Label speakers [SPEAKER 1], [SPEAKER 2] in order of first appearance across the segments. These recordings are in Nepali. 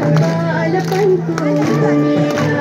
[SPEAKER 1] बालपनको मेरा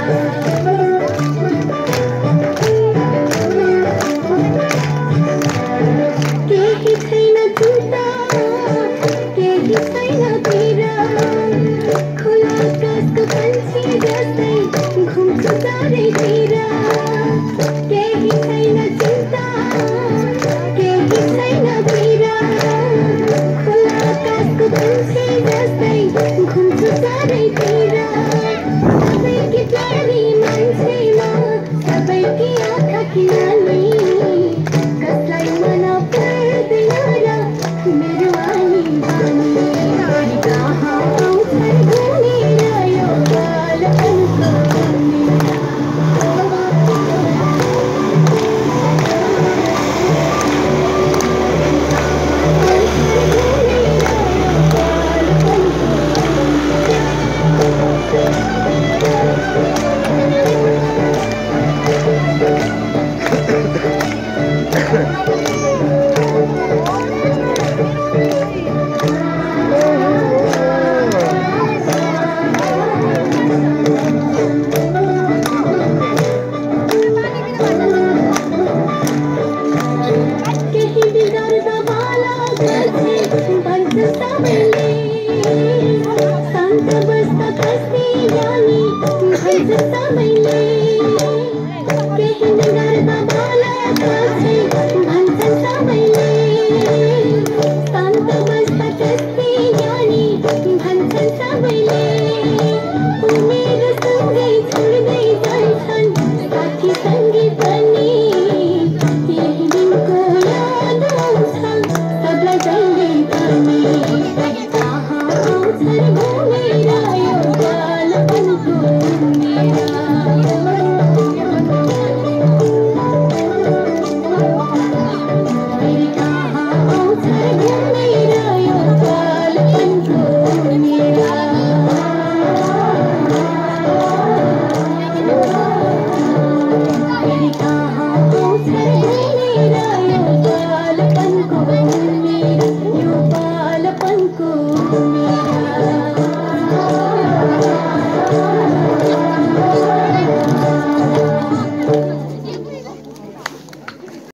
[SPEAKER 1] केही छैन चिन्ता केही छैन पीडा खुला आकाशको पंछी जस्तै घुम्छु चारैतिर केही छैन चिन्ता केही छैन पीडा खुला आकाशको पंछी जस्तै घुम्छु चारैतिर सबैकी प्यारी मान्छेमा सबैकी आँखा किनानी कसलाई मन पर्दैन र मेरो आनी बानी कहाँ आउँछन् घुमेर यो बालपनको मेरा शान्त बस्दा कस्ती जानी भन्छ सबैले केही गर्दा बाला